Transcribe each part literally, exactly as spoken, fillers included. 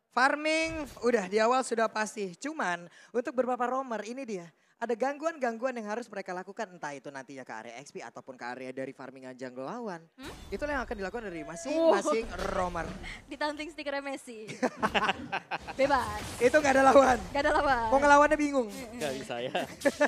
Farming udah di awal sudah pasti. Cuman untuk beberapa roamer ini dia. Ada gangguan-gangguan yang harus mereka lakukan. Entah itu nantinya ke area X P ataupun ke area dari farmingan jungle lawan. Hmm? Itulah yang akan dilakukan dari masing-masing oh. roamer. Ditanting stikernya Messi. Bebas. Itu gak ada lawan. Gak ada lawan. Mau ngelawannya bingung. Gak bisa ya.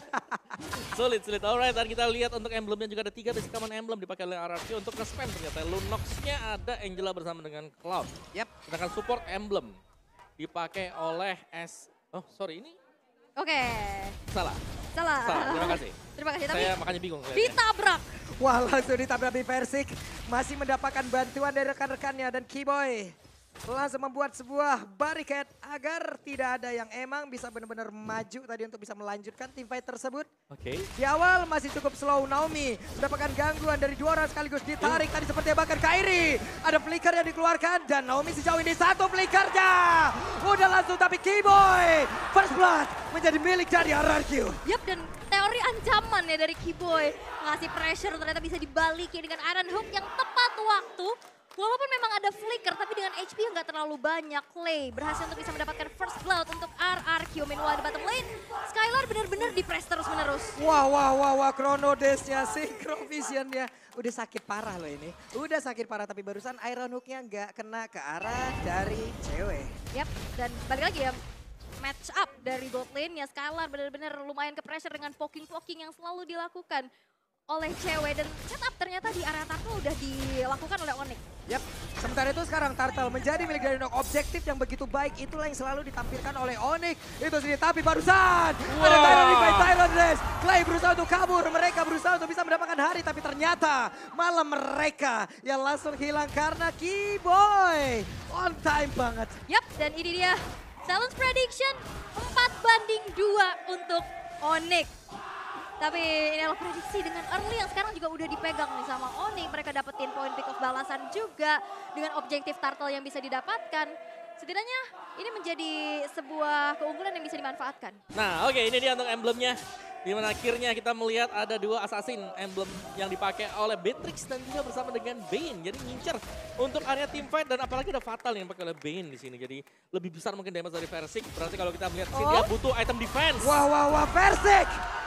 Sulit, sulit. Alright, dan kita lihat untuk emblemnya juga ada tiga basic common emblem dipakai oleh R R Q untuk nge-spam ternyata. Lunox-nya ada Angela bersama dengan Cloud. Yap. Sedangkan support emblem dipakai oleh S... Oh sorry ini... Oke. Okay. Salah. Salah. Salah, terima kasih. Terima kasih, tapi saya makanya bingung. Ditabrak. Wah langsung ditabrak di Persik. Masih mendapatkan bantuan dari rekan-rekannya dan Keyboy. Langsung membuat sebuah barricade agar tidak ada yang emang bisa benar-benar maju tadi untuk bisa melanjutkan tim fight tersebut. Oke. Okay. Di awal masih cukup slow Naomi. Mendapatkan gangguan dari dua orang sekaligus ditarik. Uh. Tadi seperti bahkan Kairi. Ada flicker yang dikeluarkan dan Naomi sejauh ini satu flickernya. Udah langsung tapi Keyboy. First blood menjadi milik dari R R Q. Yap, dan teori ancaman ya dari Keyboy. Ngasih pressure ternyata bisa dibalikin dengan Iron Hook yang tepat waktu. Walaupun memang ada flicker, tapi dengan H P yang gak terlalu banyak, Clay berhasil untuk bisa mendapatkan first blood untuk R R Q. Meanwhile di bottom lane, Skylar benar-benar di-press terus-menerus. Wah, wah, wah, wah, Chrono Dash-nya, Synchro Vision-nya. Udah sakit parah loh ini. Udah sakit parah, tapi barusan Iron Hook-nya gak kena ke arah dari cewek. Yap, dan balik lagi ya. Match up dari bot lane-nya, Skylar benar-benar lumayan ke pressure dengan poking-poking yang selalu dilakukan oleh cewek, dan setup ternyata di area Turtle udah dilakukan oleh Onyx. Yap, sementara itu sekarang Turtle menjadi milik dari Nok. Objektif yang begitu baik itulah yang selalu ditampilkan oleh Onyx. Itu sendiri, tapi barusan wow. ada Tyron Revive, Tyron Dash. Clay berusaha untuk kabur, mereka berusaha untuk bisa mendapatkan hari, tapi ternyata malah mereka yang langsung hilang karena Keyboy. On time banget. Yap, dan ini dia Silence Prediction empat banding dua untuk Onyx. Tapi ini adalah prediksi dengan early yang sekarang juga udah dipegang nih sama Onyx. Mereka dapetin poin pick of balasan juga dengan objektif turtle yang bisa didapatkan. Setidaknya ini menjadi sebuah keunggulan yang bisa dimanfaatkan. Nah oke, okay, ini dia untuk emblemnya. Dimana akhirnya kita melihat ada dua assassin emblem yang dipakai oleh Beatrix dan juga bersama dengan Bane. Jadi ngincer untuk area team fight dan apalagi ada Fatal yang dipakai oleh Bane di sini. Jadi lebih besar mungkin damage dari Versik. Berarti kalau kita melihat sini oh. dia butuh item defense. Wah wah wah Versik.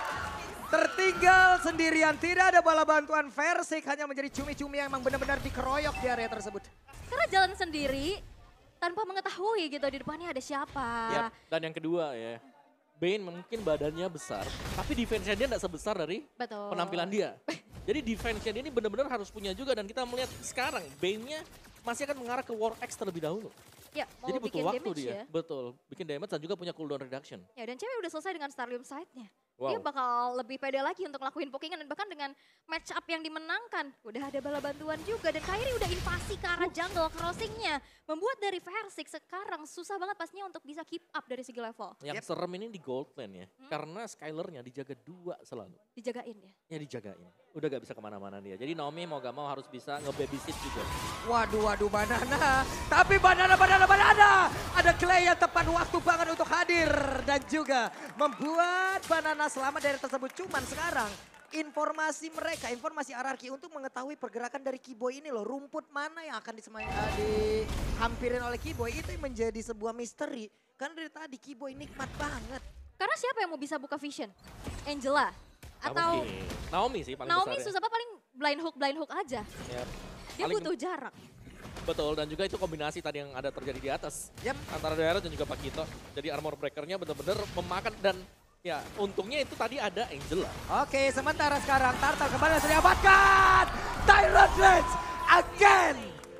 Tertinggal sendirian, tidak ada bala bantuan. Versik hanya menjadi cumi-cumi yang memang benar-benar dikeroyok di area tersebut. Karena jalan sendiri tanpa mengetahui gitu di depannya ada siapa. Yap. Dan yang kedua ya, Bane mungkin badannya besar, tapi defense-nya dia tidak sebesar dari Betul. penampilan dia. Jadi defense-nya dia ini benar-benar harus punya juga, dan kita melihat sekarang Bane-nya masih akan mengarah ke War X terlebih dahulu. Ya, mau jadi butuh bikin waktu damage dia, ya. betul. Bikin damage dan juga punya cooldown reduction. Ya, dan cewek udah selesai dengan Starlium Sight-nya. Wow. Dia bakal lebih pede lagi untuk lakuin pokingan, dan bahkan dengan match up yang dimenangkan. Udah ada bala bantuan juga, dan Kairi udah invasi ke arah jungle crossing-nya. Membuat dari Versik sekarang susah banget pastinya untuk bisa keep up dari segi level. Yang yep. serem ini di gold lane ya, hmm? karena Skylar-nya dijaga dua selalu. Dijagain ya? Ya dijagain, udah gak bisa kemana-mana dia. Jadi Naomi mau gak mau harus bisa nge-babysit juga. Waduh, waduh, Banana. Tapi Banana, Banana, Banana. Ada Clay yang tepat waktu banget untuk hadir. Dan juga membuat Banana selamat dari tersebut. Cuman sekarang informasi mereka, informasi R R Q untuk mengetahui pergerakan dari Keyboy ini loh. Rumput mana yang akan disemai, uh, dihampirin oleh Keyboy itu menjadi sebuah misteri. Karena dari tadi Keyboy nikmat banget. Karena siapa yang mau bisa buka vision? Angela? Atau mungkin. Naomi sih paling Naomi besar susah apa, paling blind hook, blind hook aja. Yep. Dia paling butuh jarak. Betul, dan juga itu kombinasi tadi yang ada terjadi di atas. Yep. Antara Daerah dan juga Pakito. Jadi armor breakernya benar-benar memakan, dan ya untungnya itu tadi ada Angela. Oke, sementara sekarang Turtle kembali sudah dapatkan. Tyrant Rage again.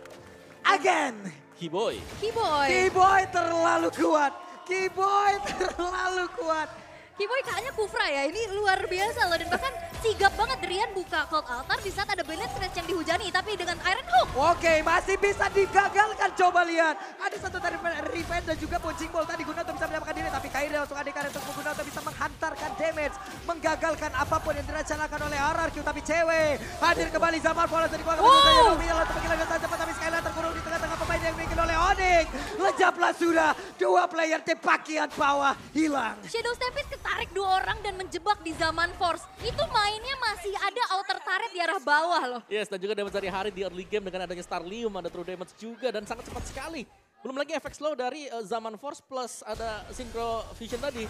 Again. Keyboy. Keyboy. Keyboy terlalu kuat. Keyboy terlalu kuat. Keyboy kayaknya kufra ya, ini luar biasa loh, dan bahkan sigap banget Drian buka Cloud Altar di saat ada Bennett Stretch yang dihujani, tapi dengan Iron Hook. Oke, masih bisa digagalkan, coba lihat. Ada satu tadi Revenge dan juga Punching Ball tadi guna untuk bisa mendapatkan diri, tapi Kairi langsung adik untuk menggunakan untuk bisa menghantarkan damage, menggagalkan apapun yang direncanakan oleh R R Q, tapi cewek hadir kembali Zaman Polos dari keluarga wow. saya Romi yang langsung menghilangkan cepat, tapi Skylar terkurung di tengah-tengah pemain yang dimiliki oleh Onyx. Lejaplah sudah, dua player di bagian bawah hilang. Shadow Stampede ketarik dua orang dan menjebak di Zaman Force. Itu mainnya masih ada outer turret di arah bawah loh. Yes, dan juga damage dari Hari di early game dengan adanya Starlium, ada true damage juga dan sangat cepat sekali Belum lagi efek slow dari uh, Zaman Force plus ada Synchro Vision tadi.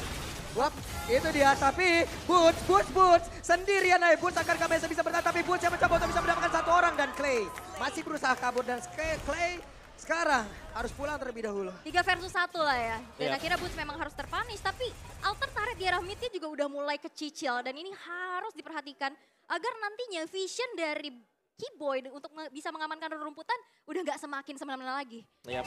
Wap, itu dia. Tapi Boots, Boots, Boots. Sendirian aja Boots akan kabisa bisa bertahan. Tapi Boots yang mencoba untuk bisa mendapatkan satu orang. Dan Clay masih berusaha kabur. Dan Clay sekarang harus pulang terlebih dahulu. Tiga versus satu lah ya. Dan Iya. akhirnya Boots memang harus terpunish. Tapi Alter Turret di arah midnya juga udah mulai kecicil. Dan ini harus diperhatikan agar nantinya vision dari Keyboy untuk me- bisa mengamankan rumputan udah nggak semakin semena-mena lagi. Yap.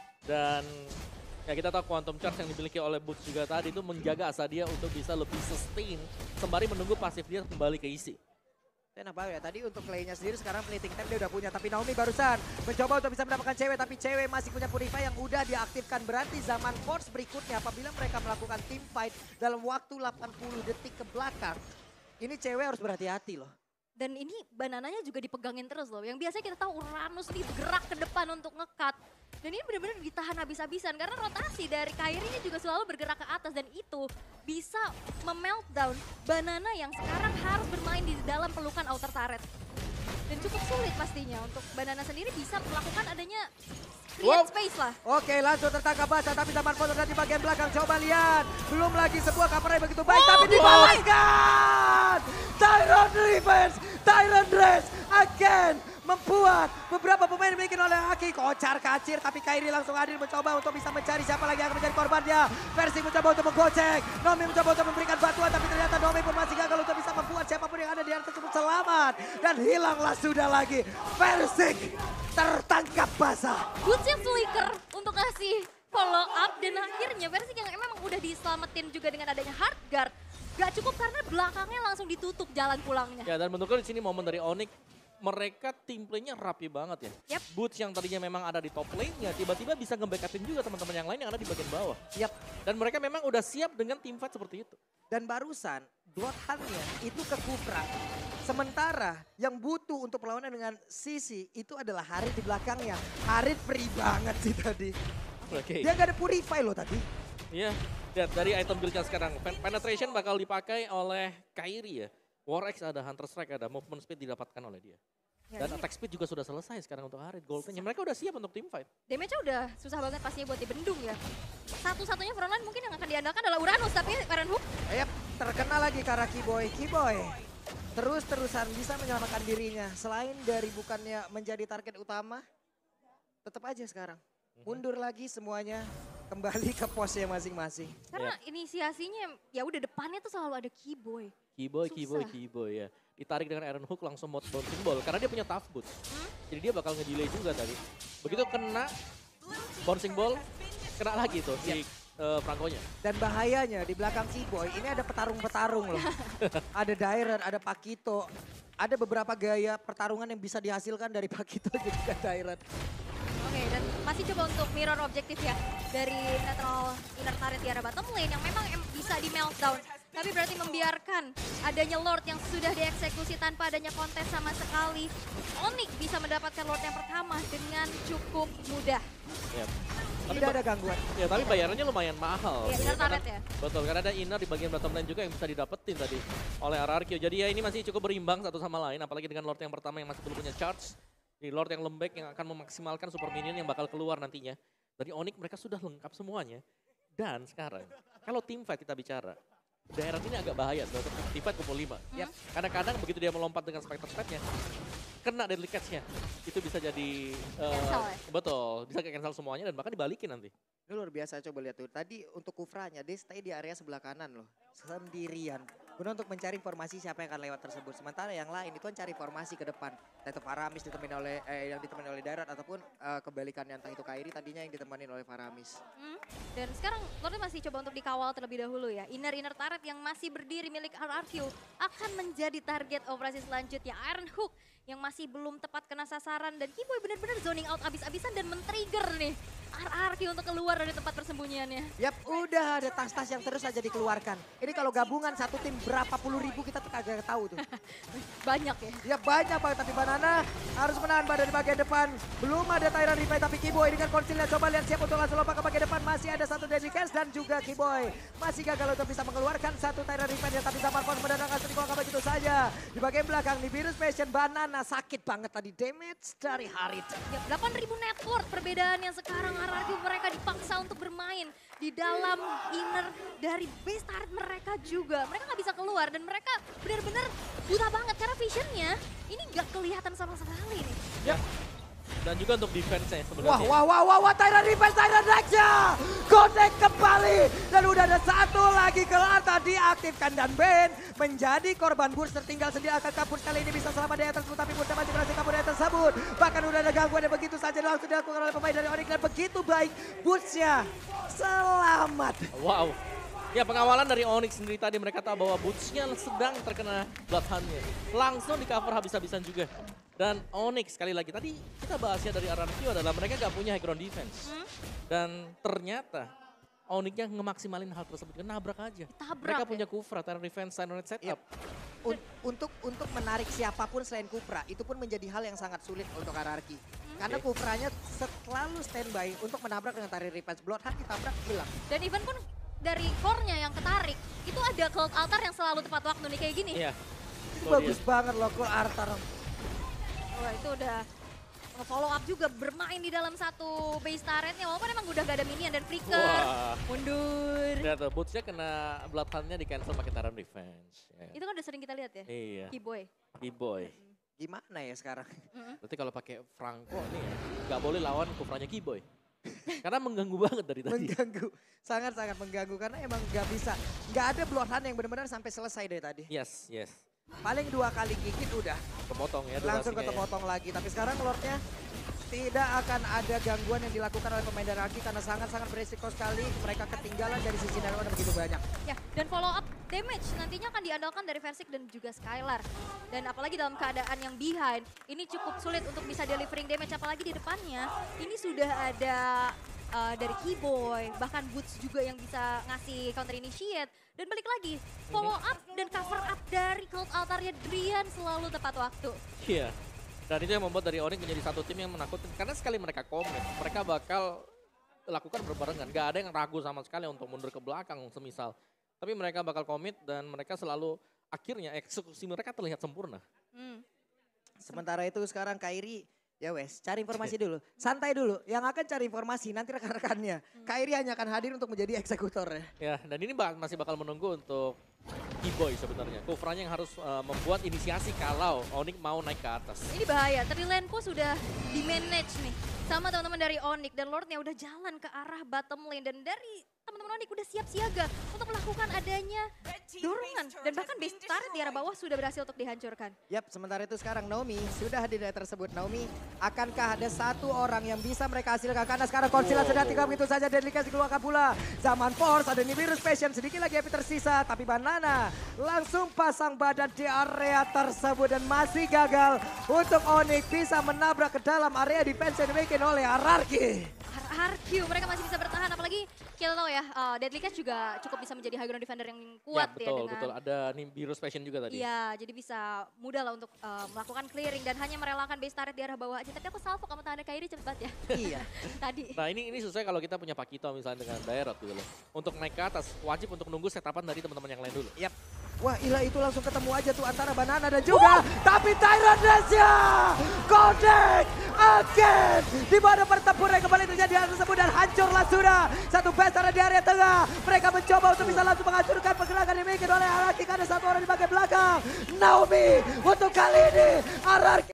Dan ya kita tahu Quantum Charge yang dimiliki oleh Boots juga tadi itu menjaga asa dia untuk bisa lebih sustain sembari menunggu pasif dia kembali ke isi. Enak banget ya, tadi untuk Clay-nya sendiri sekarang fleeting time dia udah punya. Tapi Naomi barusan mencoba untuk bisa mendapatkan cewek, tapi cewek masih punya Purify yang udah diaktifkan. Berarti Zaman Force berikutnya apabila mereka melakukan team fight dalam waktu delapan puluh detik ke belakang. Ini cewek harus berhati-hati loh. Dan ini banananya juga dipegangin terus loh. Yang biasanya kita tahu Uranus nih bergerak ke depan untuk nge-cut. Dan ini benar-benar ditahan habis-habisan karena rotasi dari Kairi juga selalu bergerak ke atas. Dan itu bisa memeltdown Banana yang sekarang harus bermain di dalam pelukan outer turret. Dan cukup sulit pastinya untuk Banana sendiri bisa melakukan adanya create Wow. space lah. Oke, langsung tertangkap basah, tapi Zaman Force ada di bagian belakang. Coba lihat, belum lagi sebuah cover yang begitu baik, Oh, tapi boy. dibalaskan. Tyron Revenge, Tyron Dress again membuat beberapa pemain dimiliki oleh Aki. Kocar kacir, tapi Kairi langsung hadir mencoba untuk bisa mencari siapa lagi yang akan menjadi korbannya. Versi mencoba untuk menggocek, Nomi mencoba untuk memberikan bantuan, tapi ternyata Nomi pun masih gagal untuk bisa membuat siapapun yang ada di area tersebut selamat. Dan hilanglah sudah lagi. Versik tertangkap basah. Boots yang flicker untuk ngasih follow up dan akhirnya versi yang emang udah diselamatin juga dengan adanya hard guard. Gak cukup karena belakangnya langsung ditutup jalan pulangnya. Ya dan menurutku di sini momen dari Onyx mereka tim play-nya rapi banget ya. Yap. Boots yang tadinya memang ada di top lane-nya tiba-tiba bisa nge-backupin juga teman-teman yang lain yang ada di bagian bawah. Yap. Dan mereka memang udah siap dengan team fight seperti itu. Dan barusan blokannya itu ke Kufra. Sementara yang butuh untuk perlawanan dengan Sisi itu adalah Harit di belakangnya. Harit free banget sih tadi. Oke. Dia gak ada Purify loh tadi. Iya, lihat dari item build-nya sekarang. Pen- Penetration bakal dipakai oleh Kairi ya. War X ada, Hunter Strike ada, movement speed didapatkan oleh dia. Ya, Dan ini attack speed juga sudah selesai sekarang untuk Harit. Goldennya mereka udah siap untuk team fight. damage-nya udah susah banget pastinya buat dibendung ya. Satu-satunya frontline mungkin yang akan diandalkan adalah Uranus, tapi Iron Hook Yap, terkena lagi karena Keyboy. Keyboy terus-terusan bisa menyelamatkan dirinya. Selain dari bukannya menjadi target utama, tetap aja sekarang. Mundur lagi semuanya, kembali ke posnya masing-masing. karena inisiasinya ya udah depannya tuh selalu ada Keyboy. Keyboy, Susah. keyboy, keyboy ya. Ditarik dengan Iron Hook langsung mode bouncing ball. Karena dia punya tough boots. Hmm? Jadi dia bakal nge-delay juga tadi. Begitu kena bouncing ball, kena lagi tuh si uh, Franco-nya. Dan bahayanya di belakang Keyboy ini ada petarung-petarung loh. Ada Dairen, ada Pakito. Ada beberapa gaya pertarungan yang bisa dihasilkan dari Pakito juga Dairen. Oke, dan masih coba untuk mirror objektif ya dari netral inner turret di arah bottom lane yang memang em- bisa di meltdown. Tapi berarti membiarkan adanya Lord yang sudah dieksekusi tanpa adanya kontes sama sekali. Onyx bisa mendapatkan Lord yang pertama dengan cukup mudah. Ya. Tapi, Tidak ba- ada gangguan. ya, tapi bayarannya lumayan mahal. Iya, sih, inner karena- turret ya. Betul, karena ada inner di bagian bottom lane juga yang bisa didapetin tadi oleh R R Q. Jadi ya ini masih cukup berimbang satu sama lain, apalagi dengan Lord yang pertama yang masih belum punya charge. Di Lord yang lembek yang akan memaksimalkan super minion yang bakal keluar nantinya. Dari Onyx mereka sudah lengkap semuanya. Dan sekarang, kalau team fight kita bicara, daerah ini agak bahaya tuh, untuk team fight kumpul lima. Yap. Kadang-kadang begitu dia melompat dengan Spectre Spade-nya, kena deadly catch-nya. Itu bisa jadi, eh, Cancel ya? betul, bisa cancel semuanya dan bahkan dibalikin nanti. Ini luar biasa, coba lihat tuh. Tadi untuk Kufranya, dia stay di area sebelah kanan loh. Sendirian. Guna untuk mencari informasi siapa yang akan lewat tersebut. Sementara yang lain itu kan cari informasi ke depan. Entah itu Faramis ditemani oleh, eh, yang ditemani oleh Darat. Ataupun eh, kebalikannya entah itu Kairi tadinya yang ditemani oleh Faramis. Hmm. Dan sekarang Lordnya masih coba untuk dikawal terlebih dahulu ya. Inner-inner turret yang masih berdiri milik R R Q akan menjadi target operasi selanjutnya. Iron Hook yang masih belum tepat kena sasaran dan Keyboy benar-benar zoning out abis-abisan dan men-trigger nih R R Q Ararki untuk keluar dari tempat persembunyiannya. Yap, udah ada tas-tas yang terus aja dikeluarkan. Ini kalau gabungan satu tim berapa puluh ribu kita tuh kagak tahu tuh. Banyak ya. Ya banyak banget, tapi Banana harus menahan badan di bagian depan. Belum ada Tyran Replay, tapi Kiboy dengan konsilnya coba lihat siap untuk langsung lompat ke bagian depan. Masih ada satu Deadly Cast dan juga Kiboy. Masih gagal untuk bisa mengeluarkan satu Tyran Replay, tapi Zaman Force mendadak langsung dibawa begitu saja. Di bagian belakang di Virus Passion, Banana sakit banget tadi damage dari Harit. Ya, delapan ribu network perbedaan yang sekarang Ararki mereka dipaksa untuk bermain di dalam inner dari base turret mereka juga. Mereka nggak bisa keluar dan mereka benar-benar buta banget karena visionnya ini nggak kelihatan sama sekali nih. Ya. Dan juga untuk defense-nya sebenarnya. Wah, wah, wah, wah, wah, Tyran Replay, Tyran Rex-nya. Connect kembali. Dan udah ada satu lagi kelar tadi diaktifkan dan Ben menjadi korban burst tertinggal sendiri akan kabur kali ini bisa selamat dari atas tapi Bursa masih berhasil kabur dari tersebut. Bahkan udah ada gangguan dan begitu saja langsung dilakukan oleh pemain dari Onyx dan begitu baik Bursa selamat. Wow. Ya pengawalan dari Onyx sendiri tadi mereka tahu bahwa Boots-nya sedang terkena Bloodhound-nya. Langsung di cover habis-habisan juga. Dan Onyx sekali lagi tadi kita bahasnya dari Ararki adalah mereka gak punya high ground defense. Hmm? Dan ternyata Onyx-nya ngemaksimalin hal tersebut, nabrak aja. Tabrak, mereka ya? punya Kufra, Tyran Defense, Tyran setup. Yep. Un untuk untuk menarik siapapun selain Kufra itu pun menjadi hal yang sangat sulit untuk Ararki. Hmm? Karena Okay. Kufranya selalu standby untuk menabrak dengan Tyran Replay. Bloodhound ditabrak hilang. Dan even pun dari core-nya yang ketarik, itu ada Cloud Altar yang selalu tepat waktu nih kayak gini. Iya. Itu Oh, bagus dia. banget loh Cole Arthur. Wah itu udah follow up juga bermain di dalam satu base turretnya walaupun emang udah gak ada minion dan flicker. Wah. Mundur. Lihat tuh, Boots-nya kena Bloodhound-nya di cancel pakai Tyran Defense. Ya. Itu kan udah sering kita lihat ya. Iya. Keyboy. Keyboy. Gimana ya sekarang? Mm-mm. Berarti kalau pakai Franco nih ya, nggak boleh lawan Kufranya Keyboy. Karena mengganggu banget dari tadi. Mengganggu, sangat-sangat mengganggu karena emang nggak bisa, nggak ada Bloodhound yang benar-benar sampai selesai dari tadi. Yes, yes. Paling dua kali gigit udah, Kepotong ya langsung durasinya ya. ketepotong lagi. Tapi sekarang Lordnya tidak akan ada gangguan yang dilakukan oleh pemain dari Arki karena sangat-sangat beresiko sekali. Mereka ketinggalan dari sisi Nerona begitu banyak. Ya, dan follow up damage nantinya akan diandalkan dari Versik dan juga Skylar. Dan apalagi dalam keadaan yang behind, ini cukup sulit untuk bisa delivering damage. Apalagi di depannya, ini sudah ada uh, dari Keyboy, bahkan Boots juga yang bisa ngasih counter initiate. Dan balik lagi, follow up dan cover up dari Cloud Altar-nya Drian selalu tepat waktu. Iya. Dan itu yang membuat dari Onyx menjadi satu tim yang menakutkan. Karena sekali mereka komit, mereka bakal lakukan berbarengan. Gak ada yang ragu sama sekali untuk mundur ke belakang semisal. Tapi mereka bakal komit dan mereka selalu akhirnya eksekusi mereka terlihat sempurna. Hmm. Sementara itu sekarang Kairi, ya wes cari informasi dulu. Santai dulu, yang akan cari informasi nanti rekan-rekannya. Kairi hanya akan hadir untuk menjadi eksekutor ya. Ya, dan ini bak- masih bakal menunggu untuk Keyboy sebenarnya. Kufranya yang harus uh, membuat inisiasi kalau Onyx mau naik ke atas. Ini bahaya, Triland Po sudah di-manage nih sama teman-teman dari Onyx dan Lordnya udah jalan ke arah bottom lane dan dari teman-teman Onyx udah siap siaga untuk melakukan adanya dorongan dan bahkan base turret di arah bawah sudah berhasil untuk dihancurkan. Yap, sementara itu sekarang Naomi sudah hadir dari tersebut. Naomi, akankah ada satu orang yang bisa mereka hasilkan? Karena sekarang Konsila sudah tinggal begitu saja. Deadly Cast dikeluarkan pula. Zaman Force, ada Nibiru's Passion, sedikit lagi Epi tersisa. Tapi Banana langsung pasang badan di area tersebut dan masih gagal untuk Onyx bisa menabrak ke dalam area defense yang dimiliki oleh Ararki. R Q mereka masih bisa bertahan apalagi kita tahu ya uh, Deadly Cast juga cukup bisa menjadi high ground defender yang kuat ya, ya, betul, dengan betul. Ada Nibiru's Passion juga tadi. iya, jadi bisa mudah lah untuk uh, melakukan clearing dan hanya merelakan base turret di arah bawah aja. Tapi aku salvo sama tanda Kairi cepet banget ya. Iya. Tadi. Nah ini ini sesuai kalau kita punya Pakito misalnya dengan Daerot gitu loh. Untuk naik ke atas wajib untuk nunggu setapan dari teman-teman yang lain dulu. Yap. Wah, Ila itu langsung ketemu aja tuh antara Banana dan juga. Uh! Tapi Tyran Desya connect again. Di mana pertempuran kembali terjadi hal tersebut dan hancurlah sudah. Satu besar di area tengah. Mereka mencoba untuk bisa langsung menghancurkan pergerakan yang dimiliki oleh Ararki. Karena satu orang di bagian belakang. Naomi untuk kali ini Ararki.